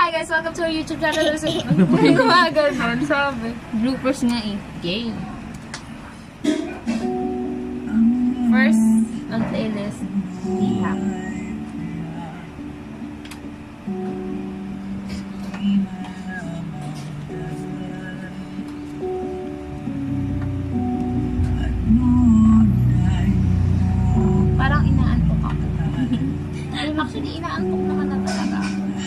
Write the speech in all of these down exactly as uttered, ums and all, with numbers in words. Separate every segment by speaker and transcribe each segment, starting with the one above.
Speaker 1: Hi guys, welcome to our YouTube channel. Hindi ko magagawin, sabi. Bloopers nga eh. Yay! First on playlist, LIHAM. Parang inaantok ako. Actually, inaantok naman na talaga.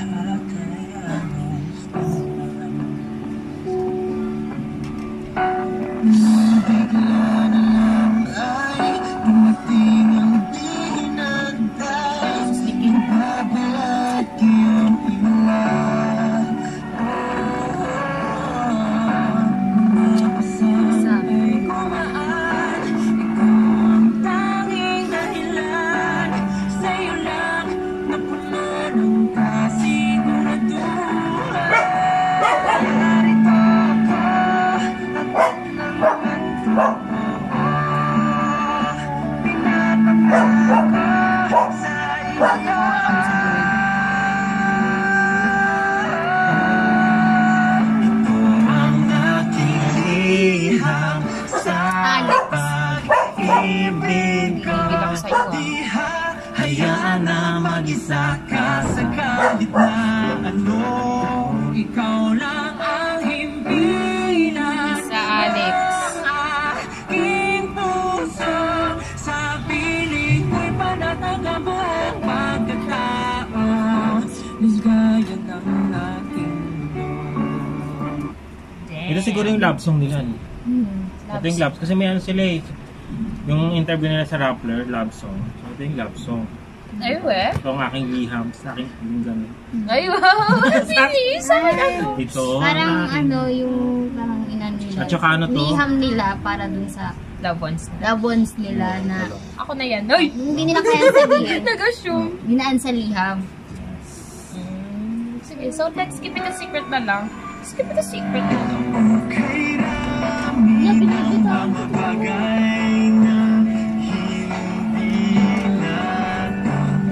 Speaker 2: Hayaan na mag-isa ka sa kahit na ano. Ikaw lang ang himpilan
Speaker 1: Sa Alex.
Speaker 2: aking puso. Sa piling ko'y panatag ang buong pagkatao. Ligaya ng aking mundo.
Speaker 3: Ito siguro yung love song nila.
Speaker 1: Hmm,
Speaker 3: Ito yung love, kasi may ano sila eh. Yung interview nila sa Rappler, love song. So ito yung love song.
Speaker 1: Ay, we?
Speaker 3: Ito ang aking liham, sa aking yung gano'n.
Speaker 1: Ay, wow! Sinis! Ano?
Speaker 3: Ito.
Speaker 4: Parang
Speaker 3: aking...
Speaker 4: ano, yung parang inan nila.
Speaker 3: At saka ano to?
Speaker 4: Liham nila para dun sa
Speaker 1: Loved ones na.
Speaker 4: loved ones nila na
Speaker 1: Ako na yan. Ay!
Speaker 4: hindi nila kaya sabihin.
Speaker 1: Nag-assume.
Speaker 4: Dinaan sa liham.
Speaker 1: Mm, sige, so let's keep it a secret na lang. Let's keep it a secret na lang.
Speaker 2: Okay namin ang mga bagay na hindi natin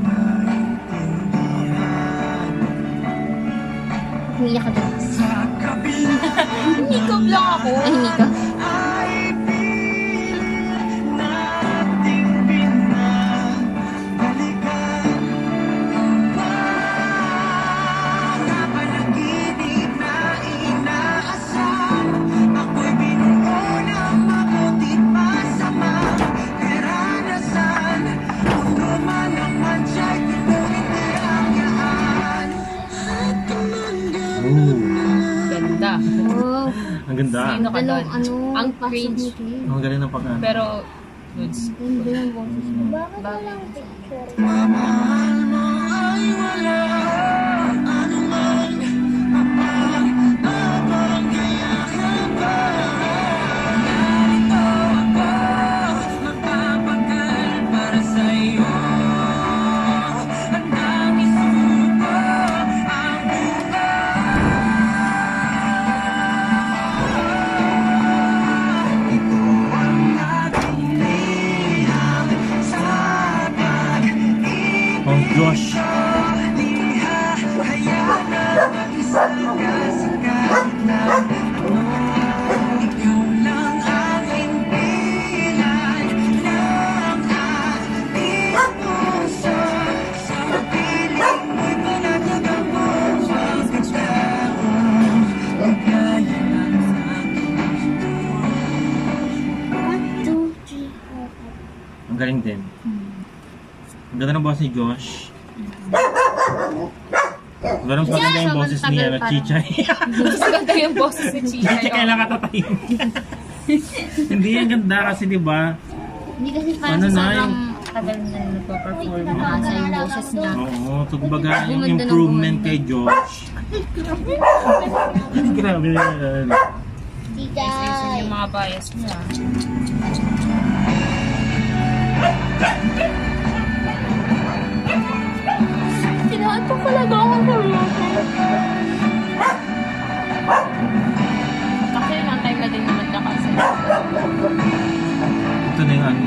Speaker 2: maintindihan.
Speaker 4: Umiyak ka dun.
Speaker 2: Sa kabila
Speaker 1: Hinikom lang ako.
Speaker 4: Ay, hindi ka.
Speaker 2: ay pilit nating binabalikan. Mga panaginip na inaasahan. Ako'y binuo ng mabutit masama. Karanasan, mundo man ang mansya'y pinuhin niyayaan. At tumanda
Speaker 3: Ooh,
Speaker 1: Ganda.
Speaker 4: Oh,
Speaker 3: ang ganda.
Speaker 1: Sino ka doon?
Speaker 4: ano,
Speaker 1: Ang
Speaker 4: pasok
Speaker 1: cringe.
Speaker 4: ni Kay.
Speaker 3: Ang galing ng pagkano.
Speaker 1: Pero, goods.
Speaker 4: Ganda yung boses mo.
Speaker 1: Bakit?
Speaker 2: Mamahal mo ay wala anuman mapag-abanggayahan ba? Narito ako, magpapagal para sa'yo. Handang isuko ang buhay. Ito ang aking liham sa pag-ibig.
Speaker 3: Oh gosh.
Speaker 2: Hayaan na mag-isa ka sa kahit na ano. Ikaw lang ang himpilan ng aking puso. Sa piling mo'y panatag ang buong pagkatao. Ligaya lang sa aking gusto.
Speaker 4: One, two, three, four,
Speaker 3: Ang galing din. Ang ganda ng boses ni Josh. Ganun pa ganda yung boses ni ano, Chichay.
Speaker 1: Mas ganda yung boses ni Chichay.
Speaker 3: Chichay kailan katatayin. Hindi yan ganda kasi diba?
Speaker 4: Hindi kasi parang
Speaker 3: Ano
Speaker 4: sa
Speaker 3: na
Speaker 4: sobrang
Speaker 3: yung-
Speaker 4: tagal na nagpa-perform na sa yung boses niya.
Speaker 3: Oo, so kumbaga yung
Speaker 4: Gumanda ng
Speaker 3: improvement
Speaker 4: gumanda.
Speaker 3: kay Josh. Grabe na yan.
Speaker 1: Ayusin yung mga bias niya. Tinaantok talaga ako sa Kasi yung time na din naman na kasi.
Speaker 3: Ito na yung ano.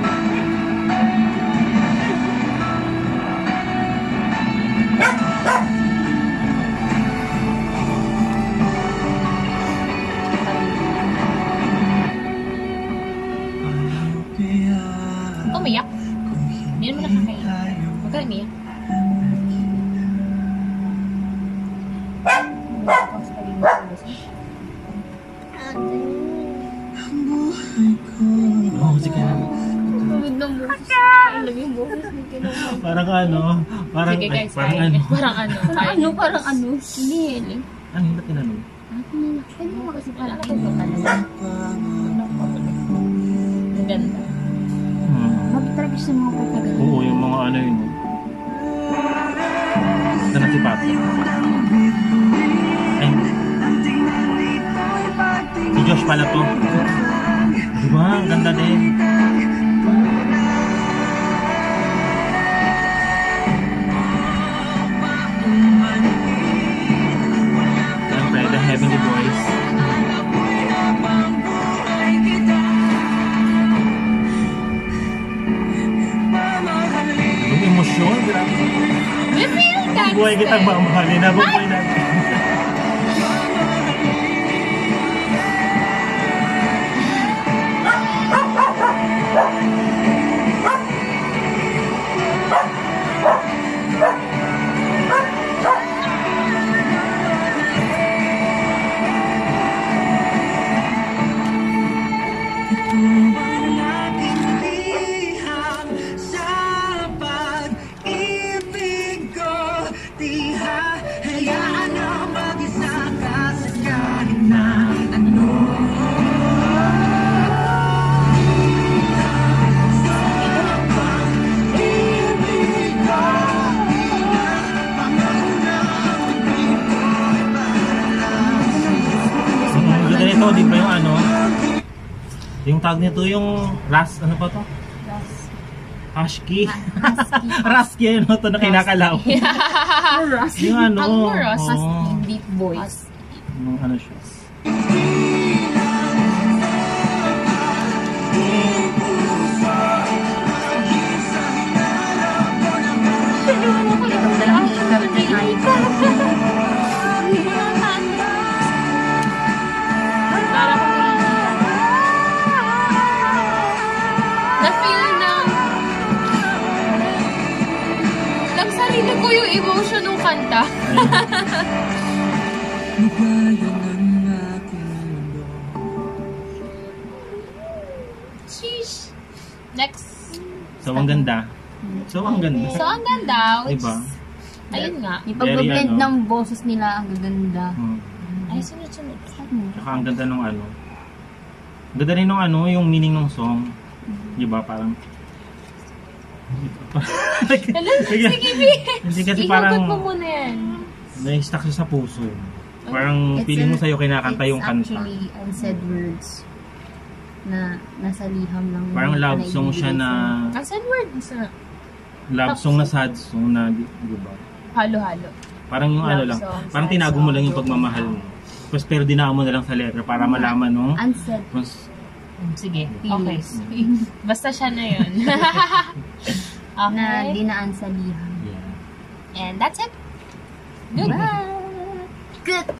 Speaker 3: Parang ano, parang,
Speaker 1: Sige
Speaker 3: ay,
Speaker 1: guys,
Speaker 3: parang
Speaker 1: kain.
Speaker 3: ano.
Speaker 1: Parang ano, kain.
Speaker 4: Ano, parang ano? Hinihili.
Speaker 3: Ano yung tinanong?
Speaker 4: Pwede mo kasi
Speaker 1: Wala
Speaker 4: parang
Speaker 1: ka ba talaga? Ang ganda.
Speaker 3: Hmm.
Speaker 4: Bakit talaga siya mga patagal?
Speaker 3: Oo, yung mga ano yun. Ito na si Papa. Ay. Si Josh pala to. Diba? Ang ganda din. Siyempre, the Heavenly Boys. Ang emosyon. Grabe.
Speaker 1: We feel that.
Speaker 3: Buhay kitang mamahalin na buhay natin.
Speaker 2: Ito ang aking liham sa pag-ibig ko. Di hahayaan na mag-isa ka sa kahit na ano.
Speaker 3: Ang ganda nito, di ba yung ano? Yung tag nito yung ras, ano pa to? Husky. Husky yun, no? Ito na kinakalaw. Yung ano,
Speaker 1: Ang more Ross.
Speaker 3: oo.
Speaker 4: Deep voice.
Speaker 3: Yung ano siya.
Speaker 4: Itong dalawang ikap na icon.
Speaker 1: Para ko na-feel na nagsarili ko yung emotion ng kanta.
Speaker 2: Ligaya ng aking mundo.
Speaker 1: Sheesh. Next.
Speaker 3: So, ang ganda. So, ang ganda.
Speaker 1: So, ang ganda. Which,
Speaker 3: Diba?
Speaker 1: ayun nga.
Speaker 4: Yung pag-blend
Speaker 3: ano.
Speaker 4: ng boses nila, ang gaganda.
Speaker 3: Hmm.
Speaker 1: Ay, sunod-sunod.
Speaker 3: Tsaka ang ganda nung ano. Ang ganda rin nung ano, yung meaning ng song. Di ba? Parang...
Speaker 1: Hello, sige, B.
Speaker 3: Hindi kasi
Speaker 1: Ihugot
Speaker 3: parang...
Speaker 1: mo muna yan.
Speaker 3: Na-stuck siya sa puso. Parang
Speaker 4: It's
Speaker 3: feeling mo
Speaker 4: a-
Speaker 3: sa'yo kinakanta yung
Speaker 4: It's
Speaker 3: kanta.
Speaker 4: actually unsaid words na nasa liham lang.
Speaker 3: Parang
Speaker 4: yung
Speaker 3: love song
Speaker 4: naibibigay
Speaker 3: siya na...
Speaker 1: Ang sad words na
Speaker 3: Love song na sad song na, di, di ba?
Speaker 1: halo-halo.
Speaker 3: Parang yung ano
Speaker 1: Love
Speaker 3: lang.
Speaker 1: song,
Speaker 3: Parang
Speaker 1: sad
Speaker 3: tinago mo
Speaker 1: song,
Speaker 3: lang yung
Speaker 1: broken
Speaker 3: pagmamahal
Speaker 1: song.
Speaker 3: mo. Tapos pero dinaan mo na lang sa letter para malaman no?
Speaker 4: Unsaid
Speaker 3: Kung
Speaker 1: Sige, okay.
Speaker 4: feelings
Speaker 1: Basta siya na yun.
Speaker 4: na
Speaker 1: Okay.
Speaker 4: dinaan sa liham.
Speaker 3: yeah.
Speaker 1: And that's it. Goodbye.
Speaker 4: Good.